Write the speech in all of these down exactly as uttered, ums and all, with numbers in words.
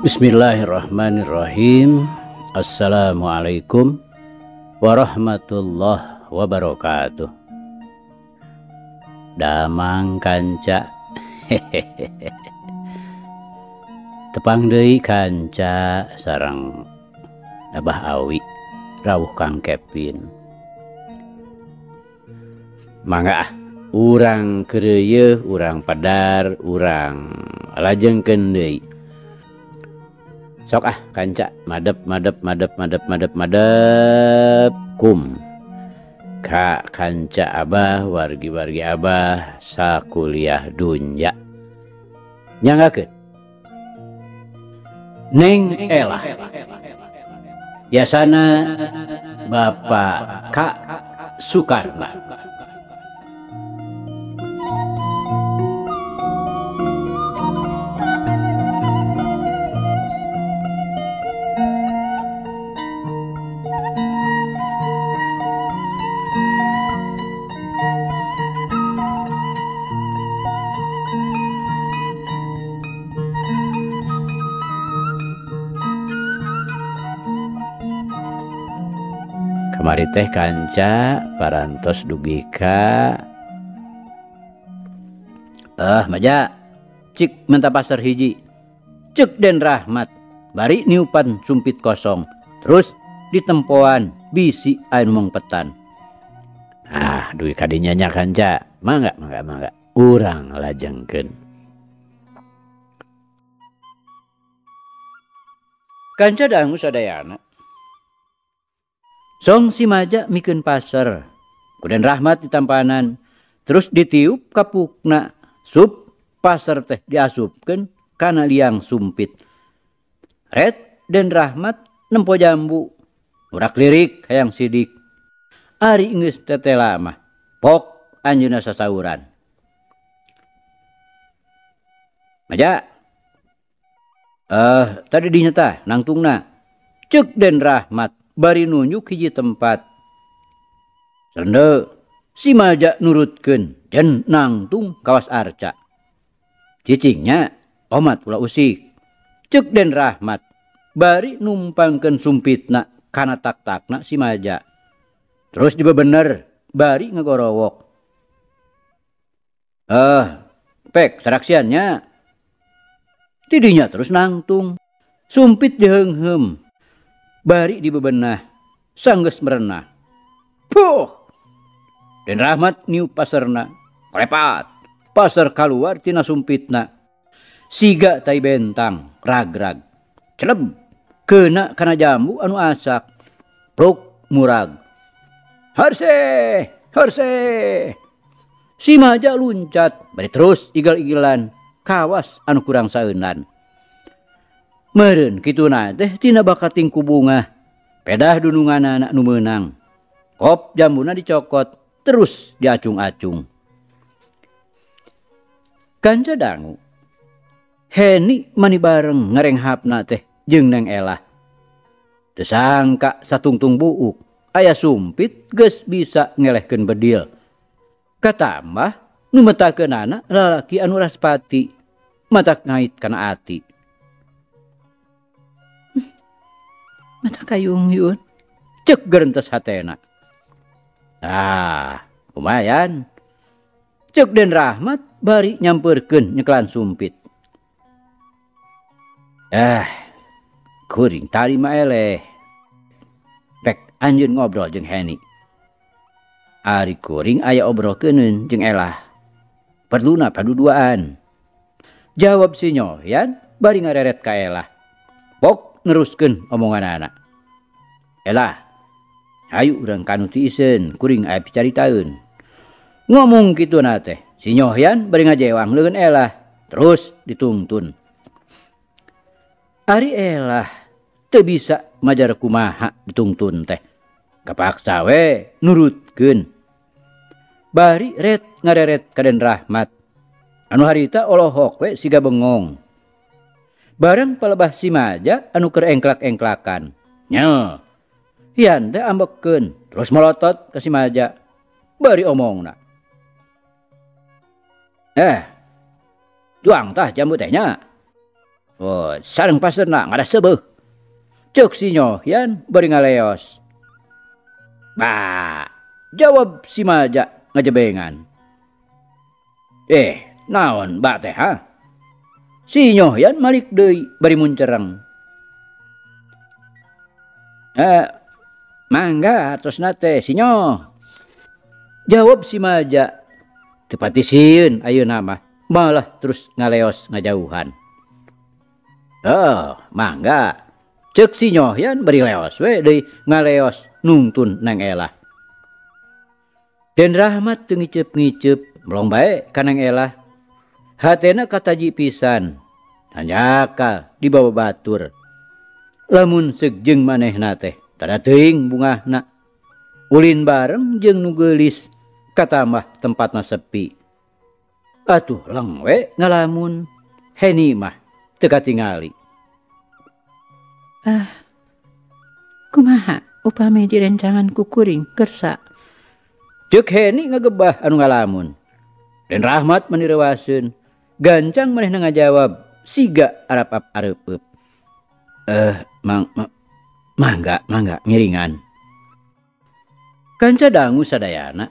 Bismillahirrahmanirrahim. Assalamualaikum warahmatullahi wabarakatuh. Damang kanca hehehe. Tepang deui kanca sareng Abah Awi rawuh Kang Kevin. Mangga ah urang keureuy, urang padar, urang lajengkeun deui. Sok ah kanca madep madep madep madep madep madep kum ka kanca Abah wargi-wargi Abah sakuliah dunya. Nyanggakeun Neng Elah biasana Bapak Kak Sukarna. Kamari teh kanca parantos dugi ka eh maja cik menta pasar hiji cek Den Rahmat bari niupan sumpit kosong terus ditempoan bisi ain mong petan. Ah dugi kadinya nya kanca mangga mangga mangga urang lajengkeun. Kanca dangu sadayana song si maja mikeun pasar ku Den Rahmat ditampanan terus ditiup kapukna sup pasar teh diasupkeun kana liang sumpit. Ret Den Rahmat nempo jambu urak lirik hayang sidik ari geus tetela mah pok anjeunna sasauran. Maja eh tadi dinya tah nangtungna ceuk Den Rahmat bari nunjuk hiji tempat. Sende si maja nurutkeun jen nangtung kawas arca. Cicingnya omat ulah usik. Ceuk Den Rahmat bari numpangkeun sumpitna kana tak-takna si maja. Terus dibebener bari ngagorowok. Eh, pek saraksiannya. Tidinya terus nangtung. Sumpit diheungheum. Bari dibebenah sanggeus merenah. Puh. Den Rahmat niup pasarna. Kalepat. Pasar kaluar tina sumpitna. Siga tai bentang ragrag. Celeb. Keuna kana jambu anu asak. Pruk murag. Harse, harse. Si maja luncat bari terus igel-igelan kawas anu kurang saeunan. Meureun kituna teh tina bakating ku bunga. Pedah dununganna anak nu meunang. Kop jambuna dicokot terus diacung-acung. Kanca dangu heni mani bareng ngarenghapna teh jeung Neng Elah. Teu sangka satungtung buuk aya sumpit geus bisa ngelehkeun bedil. Katambah nu metakeunana lalaki anu raspati matak ngait kana ati. Mata kayung yun cek gerentes hatena. Ah lumayan cek Den Rahmat bari nyamperkeun nyeklan sumpit. Eh kuring tarima eleh pek anjeun ngobrol jeung Heni. Ari kuring aya obrolkeun jeung Elah perluna paduduaan. Jawab si Nyoyan bari ngareret ka Elah. Pok neruskeun omongan anak. Elah, hayu urang kanu tiisen, kuring aya picaritaeun. Ngomong kitu na teh, si Nyohyan bari ngajewang leun Elah, terus ditungtun. Ari Elah teu bisa majar kumaha ditungtun teh. Kapaksa we nurutkeun. Bari ret ngareret ka Den Rahmat. Anu harita olohok we siga bengong. Bareng palebah si maja anu keur engklak-engklakan. Nya. Hian teh ambekeun terus melotot ka si maja. Bari omongna. Eh. Juang tah jambu tehnya. Oh, sareng pasirna ngada sebeuh. Ceuk si Nyohyan bari ngaleos. Bah, jawab si Maja ngajebengan. Eh, naon mbak teh ha? Si Nyohyan malik deui bari muncereng. Eh, mangga atosna teh si Nyoh. Jawab si Maja. Tepati sieun ayeuna mah malah terus ngaleos ngajauhan. Oh, mangga. Ceuk si Nyohyan bari leos we deui ngaleos nungtun Neng Elah. Den Rahmat teu ngiceup-ngiceup melong bae ka Neng Elah. Hatena kataji pisan. Hanyakal dibawa batur. Lamun segjeng manehna teh tada teuing bungahna. Ulin bareng jeung nu geulis katambah tempatna sepi. Atuh leng we ngalamun. Heni mah teu katingali. Ah, kumaha upami direncangan ku kuring kersa? Ceuk Heni ngagebah anu ngalamun. Den Rahmat manirewaseun. Gancang manehna ngajawab siga arap-areup. Eh, mang, mang mangga, mangga ngiringan. Kanca dangu sadayana.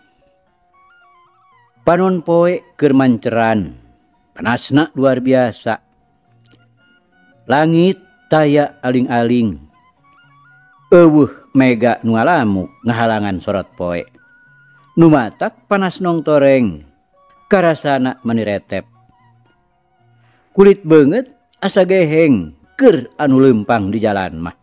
Panon poe keur manceran. Panasna luar biasa. Langit taya aling-aling. Eueuh mega nu ngalamu ngahalangan sorot poe. Nu matak panas nong toreng. Karasana maniretep. Kulit beungeut asa geheng keur anu leumpang di jalan mah.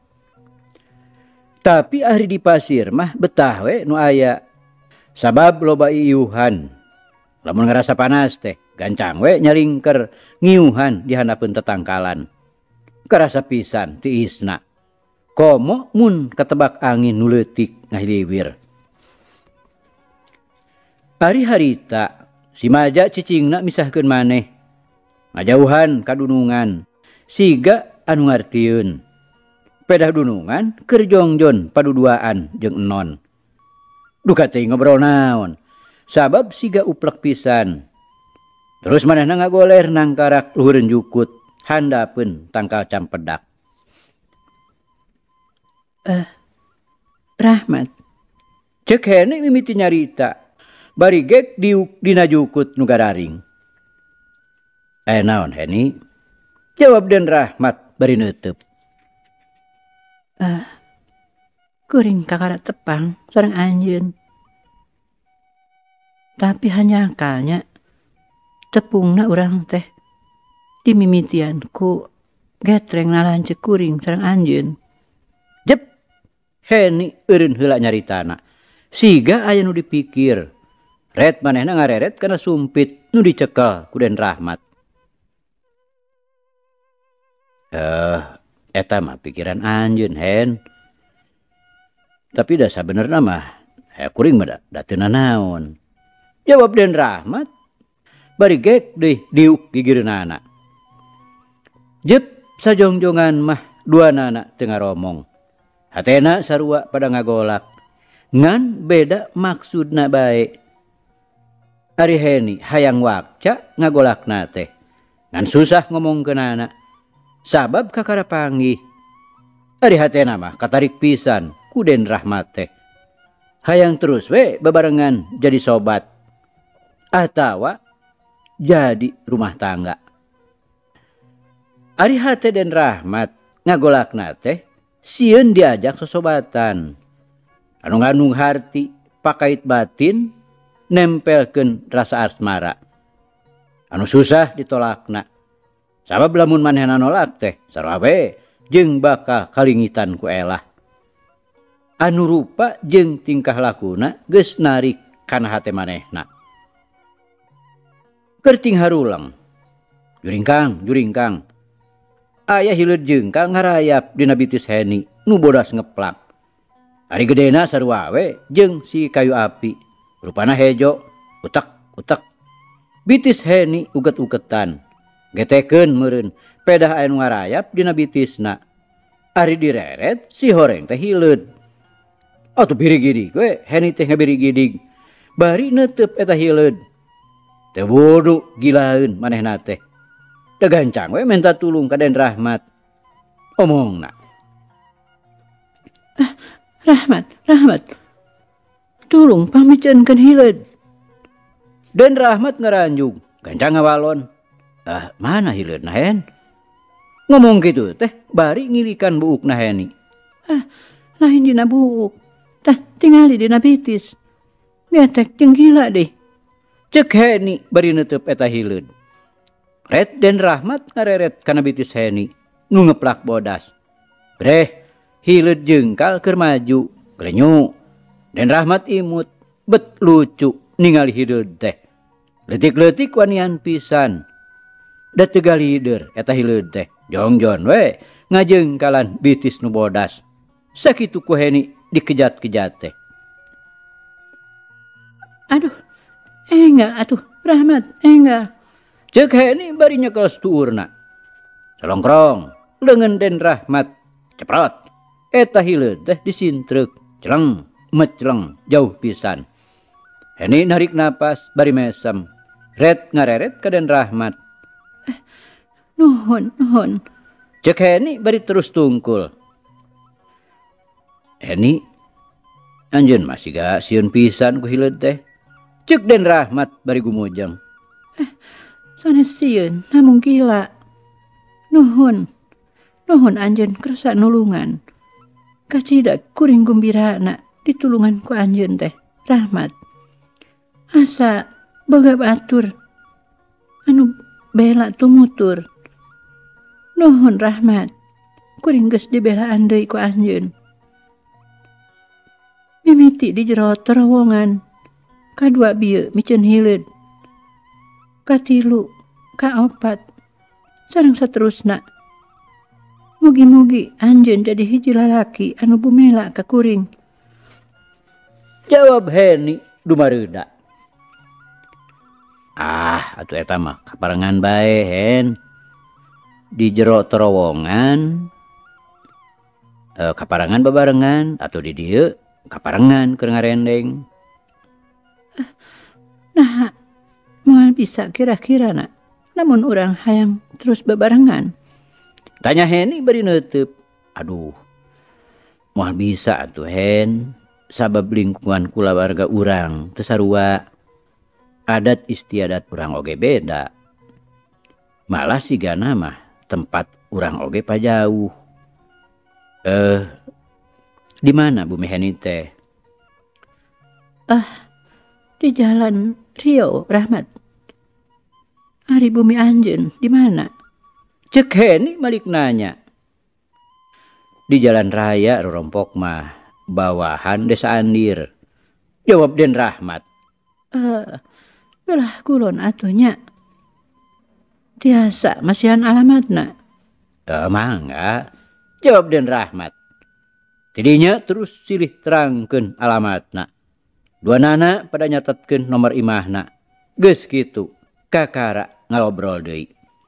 Tapi ahri di pasir mah betah we nu aya. Sabab loba iuhan. Lamun ngarasa panas teh gancang we nyaringker ngiuhan di handapeun tetangkalan. Karasa pisan tiisna. Komo mun katebak angin nu leutik ngahiliwir. Ari harita si Maja cicingna misahkeun maneh. Ngajauhan kadunungan. Siga anu ngartieun. Pedah dunungan keur jongjon paduduaan jeung enon. Duka teh ngobrol naon. Sabab siga uplek pisan. Terus manehna ngagoler nangkarak luhureun jukut. Handapeun tangkal campedak. Eh, Rahmat. Ceuk Heni mimiti nyarita. Bari gek diuk dina jukut nu gararing. Eh naon Heni? Jawab Den Rahmat bari neuteub. Eh, kuring kakara tepang sareng anjeun. Tapi hanya akalnya tepungna urang teh dimimitian ku getreng nalanceuk kuring sareng anjeun. Jep. Heni eureun heula nyaritana. Siga aya nu dipikir. Ret manehna ngareret kana sumpit nu dicekel ku Den Rahmat. Eh, eta mah pikiran anjeun Hen. Tapi da sabenerna mah aya kuring mah da teu nanaon. Jawab Den Rahmat. Bari gek deui diuk gigireunana. Jep sajongjongan mah duanana teu ngaromong. Hatena sarua pada ngagolak. Ngan beda maksudna bae. Ari Heni hayang wakca ngagolakna teh. Ngan susah ngomongkeunana. Sabab kakara panggih. Ari hatena mah katarik pisan ku Den Rahmat teh. Hayang terus we bebarengan jadi sobat. Atawa jadi rumah tangga. Ari hate Den Rahmat ngagolakna teh sieun diajak sosobatan. Anu ngandung harti pakait batin nempelkeun rasa asmara. Anu susah ditolakna. Sabab lamun manehna nolak teh sarua we jeung bakal kalingitan ku Elah. Anu rupa jeung tingkah lakuna geus narik kana hate manehna. Kerting harulang. Juring Kang, juring Kang. Aya hileud jeungkal ngarayap dina bitis Heni nu bodas ngeplak. Ari gedena sarua we jeung si kayu api. Rupana hejo, utek-utek. Bitis Heni uget-ugetan. Getekeun meureun pedah aya nu ngarayap dina bitisna. Ari direret si horeng teh hileud. Atuh biri-gidig we Heni teh ngabiri-gidig. Bari neuteub eta hileud. Teu bodo gilaeun manehna teh. Da gancang we minta tulung ka Den Rahmat. Omongna. Ah, Rahmat, Rahmat. Tulung pamicenkeun hileud. Den Rahmat ngaranjung, gancang ngawalon. Ah, mana hileudna hen? Ngomong gitu teh bari ngilikan buukna heni. Ah, lain dina buuk. Tah tingali dina bitis. Ngetek jeung gila deh. Cek heni bari neuteup eta hileud. Red Den Rahmat ngareret kana bitis heni nu ngeplak bodas. Breh, hileud jengkal keur maju, grenyu. Den Rahmat imut, bet lucu ningali hileud teh. Letik-letik wanian pisan. Da teu galider eta hileud teh. Jongjon we ngajengkalan bitis nu bodas. Sakitu ku heni dikejat-kejat teh. Aduh, enggal atuh Rahmat, enggal. Cek heni bari nyekel tuurna. Selongkrong leungeun Den Rahmat ceprot. Eta hileud teh disintreuk, celeng, mecleng jauh pisan. Heni narik napas bari mesem. Red ngareret ka Den Rahmat. Eh, nuhun, nuhun. Cek heni bari terus tungkul. Heni, anjeun masih gak sieun pisan ku hileud teh. Cek Den Rahmat bari gumujeng. Eh, sanes sieun namun gila. Nuhun, nuhun anjeun kersa nulungan. Kacida kuring gumbirana ditulungan ku anjeun teh, Rahmat. Asa boga batur anu bela tumutur. Nuhun Rahmat, kuring geus dibelaan deui ku anjeun. Mimiti di jero terowongan, kadua bieu micen hileud, katilu, kaopat, sareng saterusna. Mugi-mugi anjeun jadi hiji lalaki anu bumela ka kuring. Jawab heni dumareuda. Ah, atuh eta mah kaparengan bae hen. Di jero terowongan eh, kaparengan babarengan atau di dieu kaparengan keur ngarendeng. Nah, moal bisa kira-kira na, namun urang hayang terus babarengan. Tanya heni bari neuteub. Aduh, moal bisa atuh hen, sabab lingkungan kulawarga urang teu sarua. Adat istiadat urang oge beda. Malah sigana mah tempat urang oge pajauh. Eh, di mana Bumi Heni teh? Ah, di jalan Rio, Rahmat. Ari bumi anjeun di mana? Cek heni malik nanya. Di jalan raya rorompok mah bawahan Desa Andir. Jawab Den Rahmat. Eh, belah kulon atuhnya. Tiasa masihan alamatna. Eh, mangga. Jawab Den Rahmat. Tidinya terus silih terangkeun alamatna. Dua nana pada nyatetkeun nomor imahna. Geus kitu, kakara ngalobrol deui.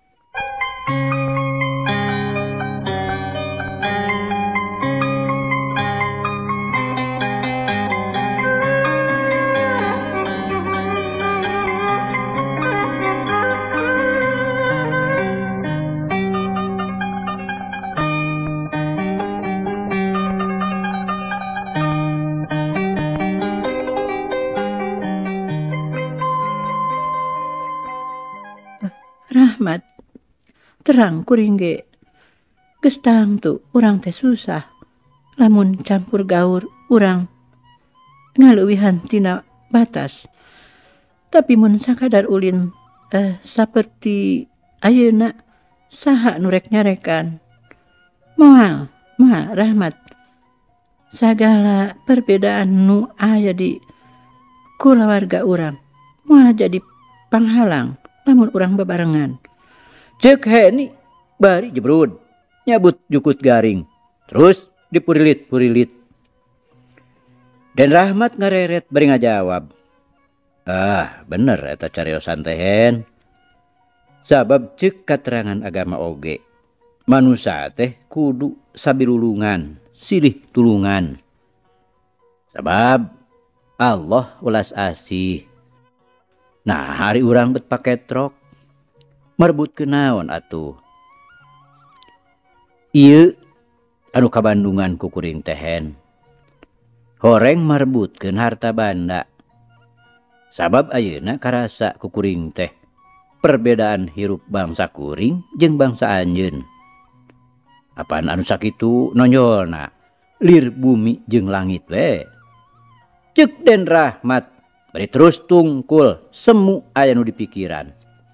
Rahmat, terang kuring ge. Geus tangtu urang teh susah. Lamun campur gaur urang ngaleuwihan tina batas. Tapi mun sakadar ulin eh, saperti ayeuna saha nu rek nyarekan. Moal, moal Rahmat. Sagala perbedaan nu aya di kulawarga urang moal jadi panghalang lamun urang bebarengan. Cek heni bari jebrud nyabut jukut garing terus dipurilit-purilit. Den Rahmat ngareret bari ngajawab. Ah, bener eta cariosan teh hen. Sabab ceuk katerangan agama oge. Manusia teh kudu sabilulungan, silih tulungan. Sabab Allah ulas asih. Nah, hari urang bet pake trok. Marbut ke naon atuh? Ieu anu kabandungan ku kuring tehen. Horeng marbutkeun harta banda. Sabab ayeuna karasa ku kuring teh perbedaan hirup bangsa kuring jeung bangsa anjeun. Apaan anu sakitu nonjolna lir bumi jeung langit we. Ceuk Den Rahmat bari terus tungkul semu aya nu dipikiran.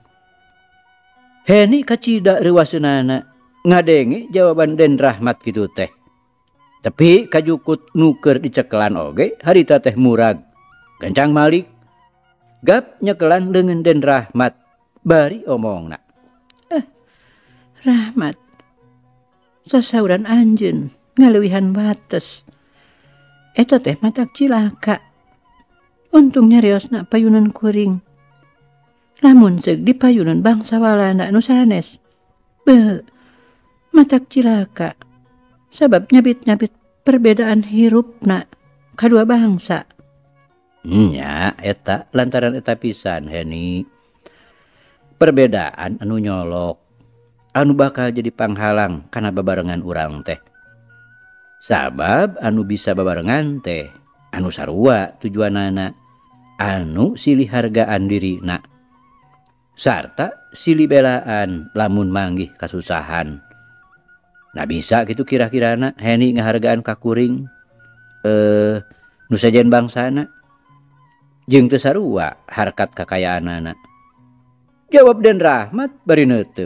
Heni kacida reuwaseunana ngadenge jawaban Den Rahmat kitu teh. Tapi kajukut nuker dicekelan oge harita teh murag. Gancang Malik gap nyekelan dengan Den Rahmat bari omongna. Eh, Rahmat, sasauran anjeun ngaleuwihan bates. Eta teh matak cilaka. Untung nyariosna payunan kuring. Lamun seug di payunan bangsa Walanda nu sanes. Beuh, matak cilaka. Sabab nyabit-nyabit perbedaan hirupna kadua bangsa. Nya eta lantaran eta pisan Heni. Perbedaan anu nyolok anu bakal jadi panghalang kana babarengan urang teh. Sabab anu bisa babarengan teh anu sarua tujuanana, anu silih hargaan dirina, sarta silih belaan lamun manggih kasusahan. Nah bisa gitu kira-kirana Heni ngahargaan ka kuring eh nu sajen bangsana jeung teu sarua harkat kakayaanana. Jawab Den Rahmat bari neuteub.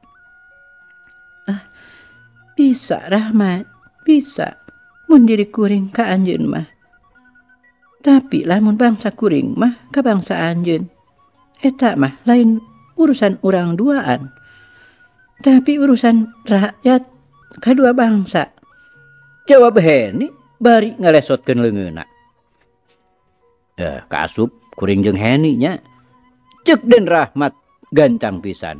Ah, bisa Rahmat, bisa mun diri kuring ka anjeun mah. Tapi lamun bangsa kuring mah ka bangsa anjeun, eta mah lain urusan urang duaan. Tapi urusan rakyat kadua bangsa. Jawab Heni bari ngalesotkeun leungeunna. Eh, kaasup kuring jeung Heni nya. Ceuk Den Rahmat gancang pisan.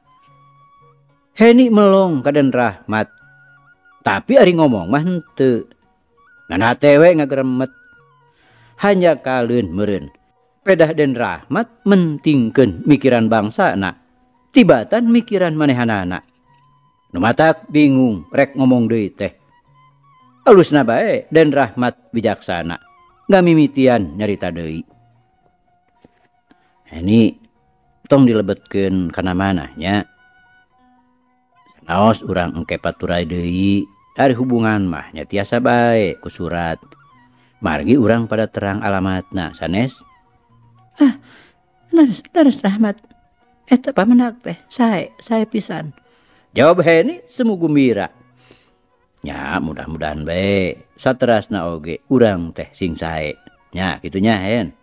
Heni melong ka Den Rahmat. Tapi ari ngomong mah henteu. Ngan hatewe ngagremet. Hanya kaleun meureun. Pedah Den Rahmat mentingkeun mikiran bangsana. Tibatan mikiran manehanana. Nu matak bingung rek ngomong deui teh. Alusna bae Den Rahmat bijaksana. Ngamimitian nyarita deui. Ini tong dilebetkeun kana manah nya. Sanaos urang engke paturai deui ari hubungan mah nya tiasa bae ku surat. Margi urang pada terang alamatna sanes. Ah, leres leres Rahmat. Eta pamenak teh sae sae pisan. Jawab Heni semu gembira. Nya mudah-mudahan bae saterasna oge urang teh sing sae. Nya kitu nya Hen.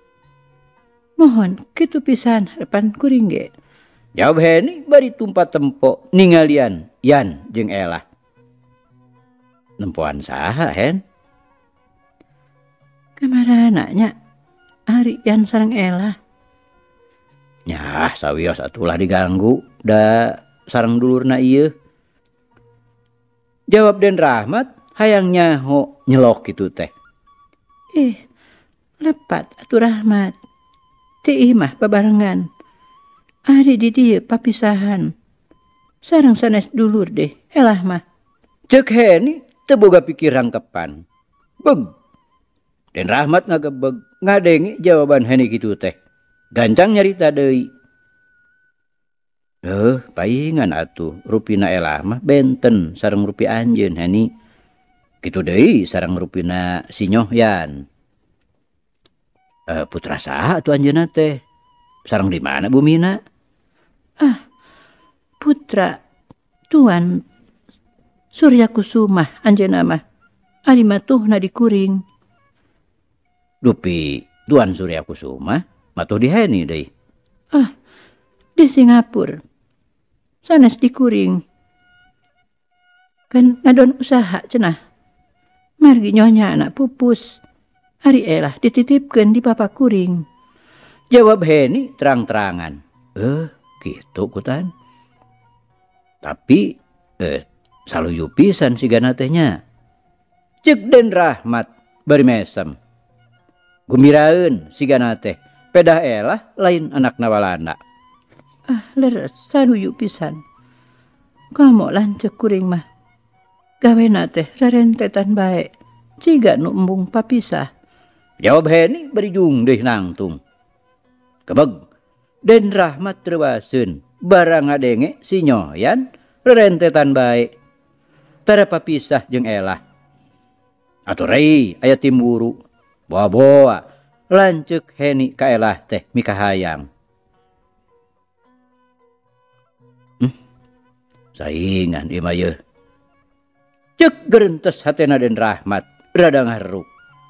Mohon kitu pisan harapan kuring ge. Jawab Heni bari tumpa tempo ningalian Yan jeung Elah. Nempoan saha Hen? Kamarana nya ari Yan sareng Elah. Nya sawios atulah diganggu da sareng dulurna ieu. Jawab Den Rahmat hayang nyaho nyelok kitu teh. Eh, lepat atuh Rahmat. Teu mah babarengan. Ari di dieu papisahan. Sareng sanes dulur deh, Elah mah. Ceuk Heni teu boga pikir rangkepan. Beg. Den Rahmat ngagebeg ngadenge jawaban Heni kitu teh. Gancang nyarita deui. Eh, paingan atuh rupina Elah mah benten sareng rupi anjeun Heni. Kitu deui sareng rupina si Nyohyan. Eh, putra saha atuh anjeunna teh? Sareng di mana bumina? Ah, putra Tuan Surya Kusumah anjeunna mah. Ari matuhna di kuring. Dupi Tuan Surya Kusumah matuh di Heni deui. Ah, di Singapura. Sanes di kuring. Kan ngadon usaha cenah. Margi nyonya anak pupus. Ari Elah dititipkeun di papa kuring. Jawab Heni terang-terangan. Eh, gitu kutan. Tapi eh saluyu pisan sigana teh nya. Ceuk Den Rahmat bari mesem. Gembiraeun sigana teh. Pedah Elah lain anakna Walanda. Ah, leres sanuyu pisan. Kamu lancek kuring mah. Gawena teh rarentetan bae. Ciga nu embung papisah. Jawab Heni beri jung deh nangtung. Kebeg, Den Rahmat terwasen barang ngadenge si nyoyan rentetan baik. Tara papisah jeung elah. Atuh rei aya timburu. Boa-boa lanceuk Heni ka elah teh mikahayang. Hmm, saingan ieu mah yeuh. Ceuk gerentes hatena Den Rahmat rada ngaruk.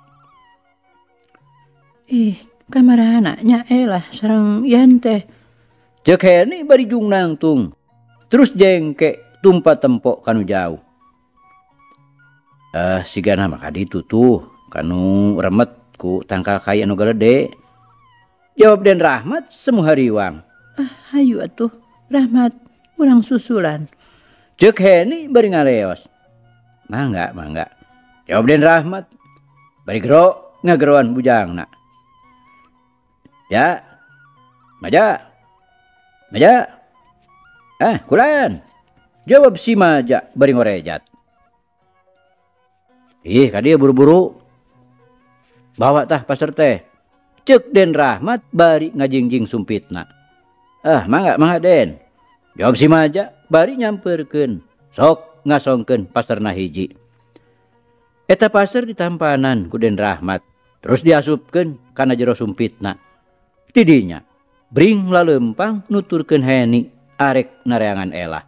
Ih, kamarana nya elah sareng yan teh. Ceuk Heni bari jung nangtung. Terus jengke tumpa tempo kanu jauh. Eh sigana mah kaditu tuh kanu remet ku tangkal kai anu galede. Jawab Den Rahmat semu hariwang. Ah, hayu atuh Rahmat urang susulan. Ceuk Heni bari ngaleos. Mangga, mangga. Jawab Den Rahmat. Bari gero ngageroan bujangna. Ya. Maja. Maja. Ah, kulan. Jawab si Maja bari ngorejat. Ih, kadieu buru-buru. Bawa tah pasar teh. Ceuk Den Rahmat bari ngajingjing sumpitna. Ah, mangga, mangga Den. Jawab si Maja bari nyamperkeun. Sok ngasongkeun pasarna hiji. Eta pasar ditampanan ku Den Rahmat. Terus diasupkeun kana jero sumpitna. Tidinya bring lalempang nuturkeun Heni arek nareangan elah.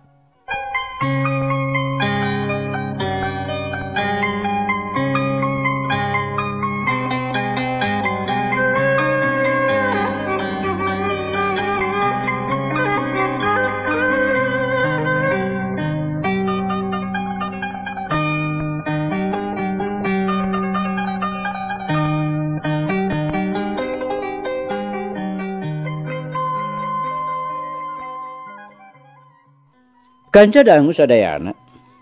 Kanca dangu sadayana.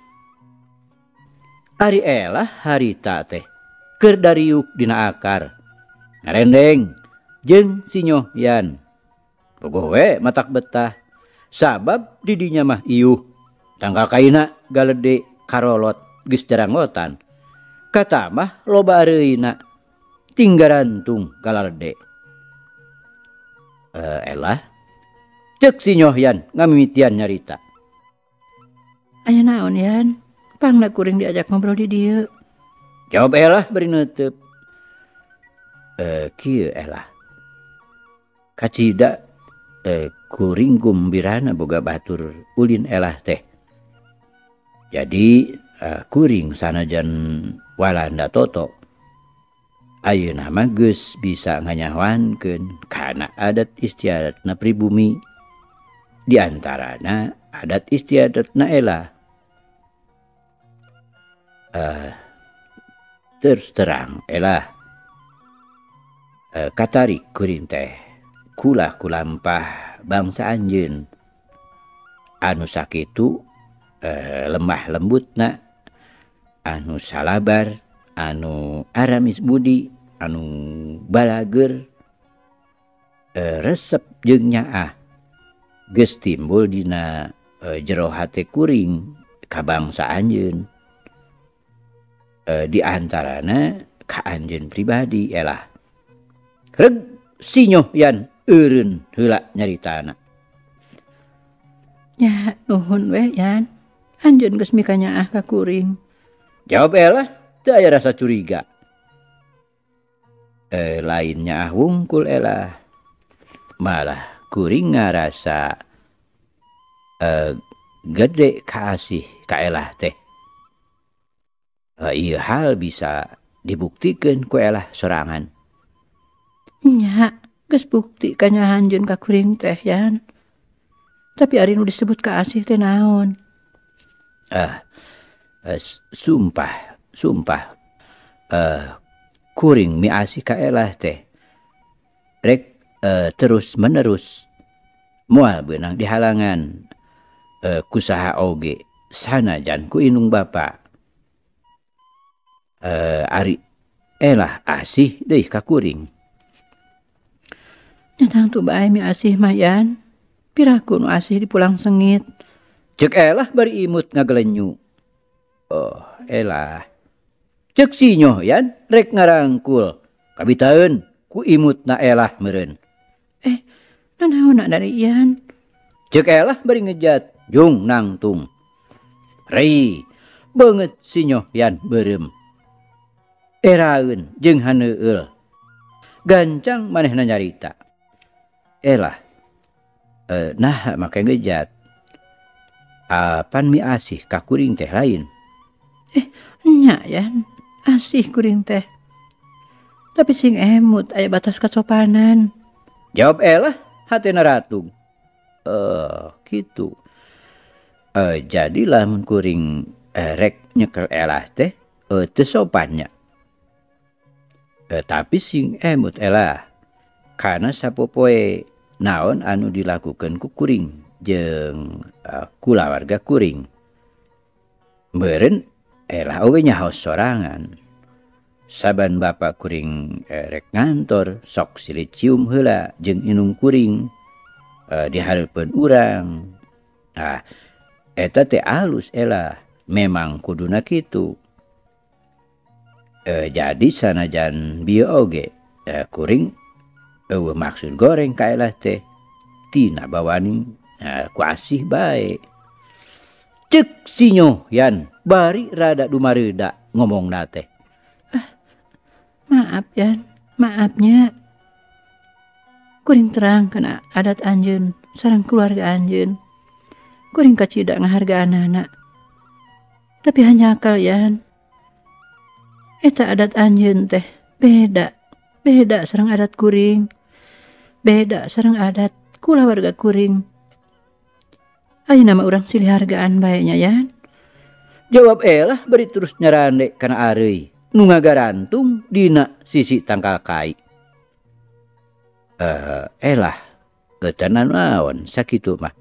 Ari elah harita teh keur dariuk dina akar. Ngarendeng jeung si nyohyan. Bogoh we matak betah. Sabab didinya mah iuh. Tangkal kaina galede karolot geus jarangotan. Kata mah loba areuyna tinggarantung galalede. Eh elah ceuk si nyohyan ngamimitian nyarita. Aya naon yan? Pangna kuring diajak ngobrol di dieu. Jawab elah beri neuteub. Eh kieu elah. Kacida eh kuring gumbirana boga batur ulin elah teh. Jadi eh, kuring sanajan walanda toto. Ayeuna mah geus bisa nganyahoankeun kana adat istiadatna pribumi. Di antarana adat istiadatna elah. Uh, terus terang elah uh, katari kuring teh kulah kulampah bangsa anjeun anu sakitu uh, lemah lembutna anu salabar anu aramis budi anu balager uh, resep jeung nyaah geus timbul dina uh, jero hate kuring ka bangsa anjeun. E, di antarana ka anjeun pribadi elah. Reg si nyohyan eureun heula nyaritana. Ya nuhun we yan. Anjeun geus mikanyaah ka kuring. Jawab elah teu aya rasa curiga. E, lain nyaah wungkul elah. Malah kuring ngarasa e, gede kasih ka elah teh. Uh, iya hal bisa dibuktikan ku elah sorangan. Nya, geus bukti kanyahan jeung ka kuring teh yan. Tapi ari nu disebut kaasih teh naon? Ah, uh, uh, sumpah, sumpah. Uh, kuring miasih ka elah teh. Rek uh, terus menerus moal beunang di halangan uh, kusaha oge sanajan ku inung bapa. Uh, ari elah asih deui ka kuring. Nyatang tu bae mi asih mah yan. Piraku nu asih dipulang sengit. Cek elah bari imut ngagelenyu. Oh, elah. Cek sinyo yan rek ngarangkul. Kabitaeun ku imut na elah meureun. Eh, nanaon dari ian? Cek elah bari ngejat jung nangtung. Rei, banget sinyo yan beureum. Eraeun jeung haneueul. Gancang manehna nyarita. Elah. Eh, nah make ngejat. Apan mi asih ka kuring teh lain. Eh, nya yan. Asih kuring teh. Tapi sing emut aya batas kasopanan. Jawab elah hatena ratung. Eh, gitu. Eh, jadi lamun kuring eh, rek nyekel elah teh eh, teu sopannya. Eh, tapi sing emut elah karena sapopoe naon anu dilakukan ku kuring jeung uh, kulawarga kuring. Meureun elah oge nyaho sorangan. Saban bapa kuring eh, rek ngantor sok silih cium heula jeung inung kuring eh, di hareupeun urang. Nah, eta teh alus elah, memang kuduna kitu. Eh, jadi sanajan bieu oge eh, kuring eueuh maksud goreng ka elah teh tina bawaning eh, ku asih bae. Cek sinyo yan bari rada dumareuda ngomongna teh. Maaf yan, maafnya. Kuring terang kena adat anjeun sareng keluarga anjeun. Kuring kacida ngahargaan anak. Tapi hanya kalian. Eta adat anjeun teh beda, beda sareng adat kuring. Beda sareng adat kulawarga kuring. Ayo nama urang silih hargaan bae nya yan. Jawab elah bari terus nyarande kana areuy nu ngagarantung dina sisi tangkal kai. Eh, elah geutana naon sakitu mah.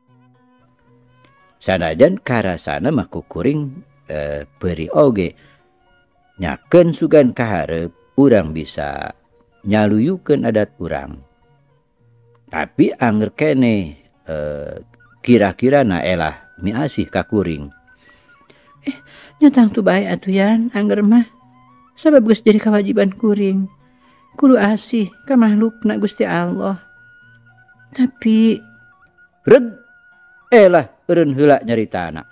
Sanajan karasana mah ku kuring eh, beri oge nyakeun sugan kahareup urang bisa nyaluyukeun adat urang. Tapi anger kene eh, kira-kirana elah mi asih ka kuring. Eh, nyatang tu bae atuh yan anger mah. Sabab geus jadi kewajiban kuring. Kudu asih ka makhlukna Gusti Allah. Tapi reg elah eureun heula nyaritana.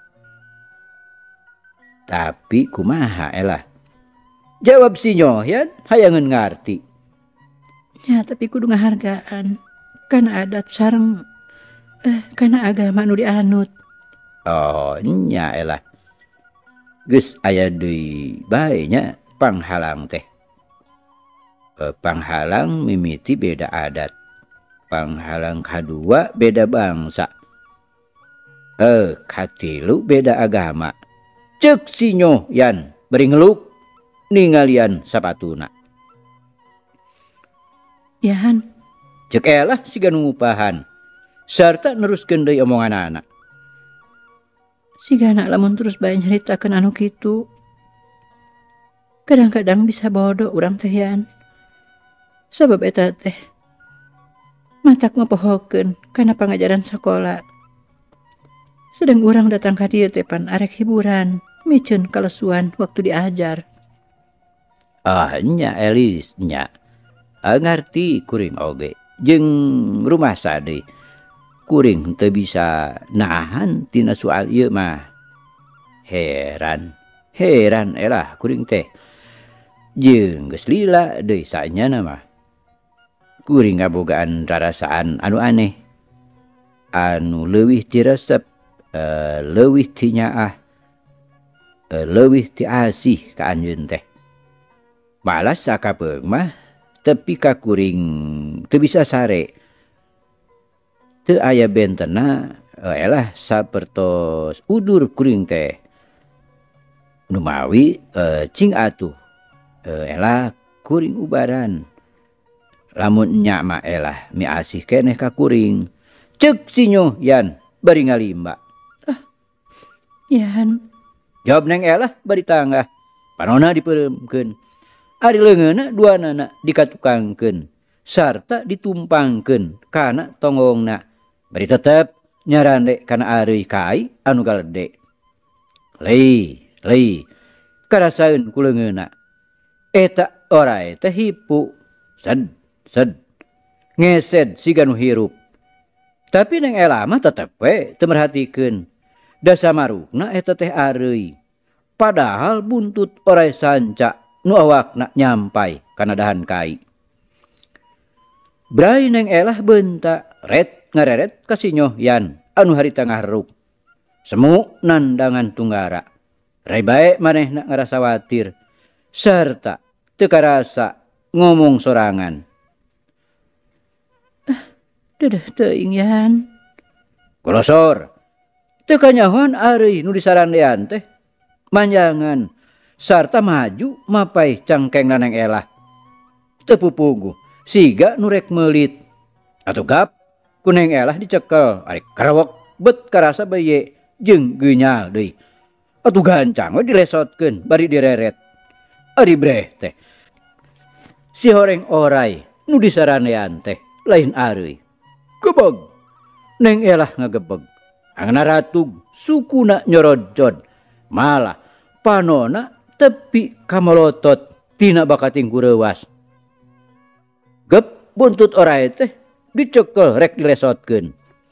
Tapi kumaha elah? Jawab sinyo yan hayangeun ngarti. Ya tapi kudu ngahargaan kana adat sareng eh kana agama nu dianut. Oh nya elah. Geus aya deui bae nya panghalang teh. E, panghalang mimiti beda adat. Panghalang kadua beda bangsa. Eh katilu beda agama. Cek sinyo yan beri ngeluk ningalian sapatuna. Yahan. Cek elah siga ngupahan. Sarta neruskeun deui omongan anak. Siga anak lamun terus bae nyaritakeun anu kitu. Kadang-kadang bisa bodoh urang teh yan. Sabab eta teh matak ngapohokeun kana pangajaran sakola. Sedang urang datang ka dieu teh pan arek hiburan, micen kalesuan waktu diajar. Ah nya Elis nya. Ah, ngarti kuring oge. Jeung rumah sade. Kuring teu bisa nahan tina soal ieu mah. Heran, heran elah kuring teh. Jeung geus lila deui saenyana mah. Kuring ngabogaan rarasaan anu aneh. Anu leuwih ti resep, uh, leuwih ti nyaah, uh, leuwih ti asih ka anjeun teh. Malas sakapeung mah tepi ka kuring teu bisa sare. Teu aya bentena elah sapertos udur kuring teh. Nu mawi e, cing atuh e, elah kuring ubaran. Lamun nya mah elah mi asih keneh ka kuring. Cek sinyo yan bari ngalimba. Ah. Yan. Jawab neng elah bari tangga. Panonna dipeuremkeun. Ari leungeunna duanana dikatukangkeun sarta ditumpangkeun kana tonggongna. bari tetep nyarande kana areuy kai anu galede. Lei, lei, karasaeun ku leungeunna. Eta oray teh hipu, sed, sed, ngesed siga nu hirup. Tapi Neng Ela mah tetep we teu merhatikeun. Da samarukna eta teh areuy. Padahal buntut oray sanca nu awakna nyampai kana dahan kai. Brai Neng Elah beunta ret ngareret ka sinyohyan anu harita ngahruk. Semu nandangan tunggara. Rai bae manehna ngarasa watir sarta teu karasa ngomong sorangan. Ah, dedeh teuing yan. Kolosor. Teu kanyahoan areuy nu disarandean teh. Manjangan sarta maju mapai cangkeng Neng Elah. Teu pupuguh siga nu rek meulit. Atuh gap ku Neng Elah dicekel ari karawok bet karasa baye jeung geunyal deui. Atuh gancang we dilesotkeun bari direret. Ari breh teh si horeng oray nu disarandean teh lain areuy. Gebeg Neng Elah ngagebeg. Angna ratug sukuna nyorodjod. Malah panona tepi kamolotot tina bakating kurewas. Gep buntut oray teh dicekel rek dilesotkeun.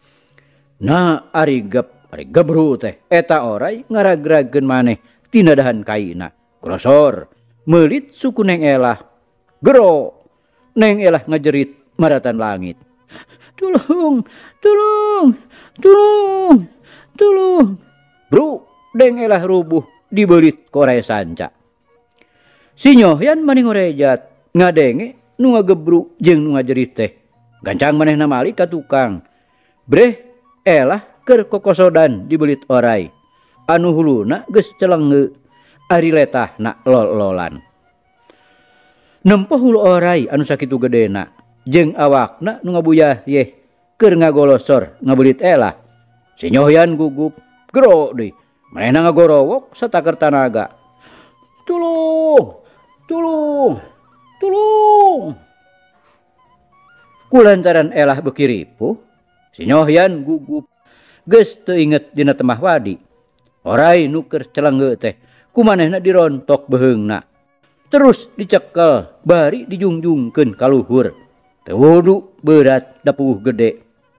Nah ari gep ari gebru teh eta oray ngaragrageun maneh tina dahan kaina. Krosor meulit suku Neng Elah. Gero Neng Elah ngajerit maratan langit. Tulung, tulung, tulung, tulung. Bro, Neng Elah rubuh dibelit koray sanca. Sinyohyan maning ngorejat ngadenge nu ngagebru jeung nu ngajerit teh. Gancang manehna malik ka tukang. Breh Elah keur kokosodan dibelit oray. Anu huluna geus celenge ari letahna lol-lolan. Nempoh hulu oray anu sakitu gedena jeung awakna nu ngabuyah yeh keur ngagolosor ngabelit Elah. Sinyohyan gugup gero deui. Manehna ngagorowok sataker tanaga. Tulung, tulung, tulung. Kulantaran Elah beuki ripuh, sinyohyan gugup geus teu inget dina temah wadi. Oray nu keur celenge teh kumanehna dirontok beheungna. Terus dicekel bari dijungjungkeun ka luhur. Teu wudu berat da puguh gede.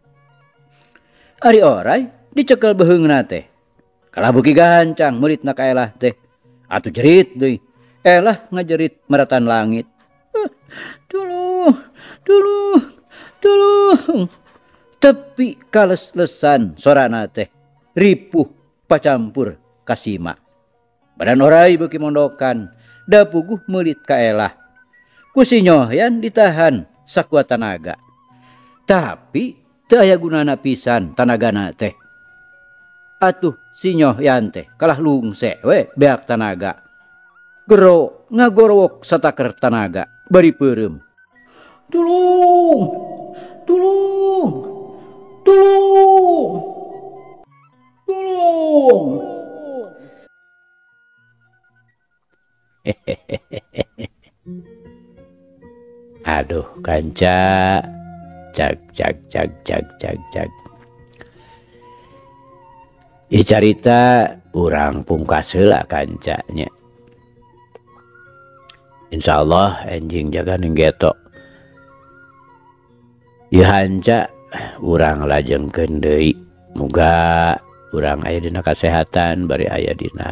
Ari oray dicekel beheungna teh. Kalabuki gancang muridna ka Elah teh. Atuh jerit deui. Elah ngajerit maratan langit. Tulung, tulung, tulung. Tepi kales-lesan sorana teh ripuh pacampur kasima. Badan oray beuki mondokan da puguh meulit ka Elah. Ku sinyohyan ditahan sakuat tanaga. Tapi teu aya gunana pisan tanagana teh. Atuh sinyohyan teh kalah lungse we beak tanaga. Gero ngagorowok sataker tanaga bari peureum. Tulung, tulung, tulung, tulung. Aduh kanca, cak cak cak cak cak cak. Ieu carita urang pungkas heula kancanya. Insyaallah enjing jaga ninggeto. Ieu hanca urang lajengkeun deui. Muga urang aya dina kasehatan bari aya dina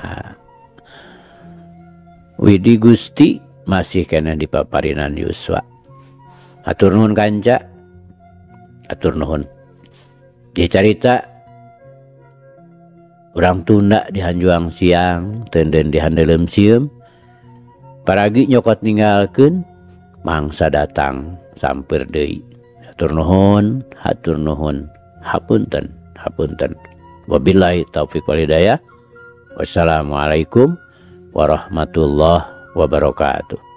widi Gusti masih kena dipaparinan yuswa. Atur nuhun kanca. Atur nuhun. Ieu carita urang tunda di hanjuang siang, tenden di handelem sieum. Paragi nyokot ninggalkeun, mangsa datang samper deui. Hatur nuhun, hatur nuhun, hapunten, hapunten. Wabillahi taufiq wal hidayah. Wassalamualaikum warahmatullahi wabarakatuh.